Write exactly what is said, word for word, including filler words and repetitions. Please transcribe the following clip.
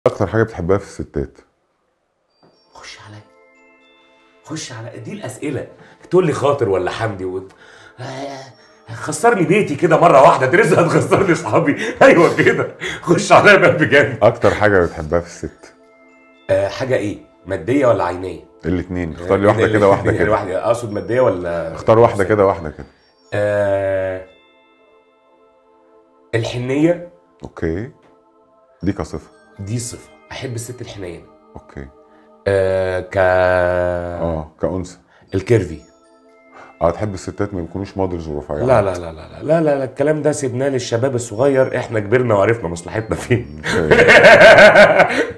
اكتر حاجه بتحبها في الستات؟ خش عليا خش على دي الاسئله. تقول لي خاطر ولا حمدي و... خسرني بيتي كده مره واحده، ترزق هتخسرني اصحابي. ايوه كده، خش عليا بقى بجد. اكتر حاجه بتحبها في الست؟ أه حاجه ايه، ماديه ولا عينيه؟ الاثنين، اختار لي واحده كده واحده كده. واحده اقصد ماديه ولا اختار واحده كده واحده كده. أه الحنيه. اوكي، دي كصفه. دي صفه، احب الست الحنيه. اوكي. أه ك اه كأنثى. الكيرفي. اه تحب الستات ما يكونوش مودرز ورفيعات؟ لا لا لا لا لا لا لا, لا. الكلام ده سيبناه للشباب الصغير، احنا كبرنا وعرفنا مصلحتنا فين.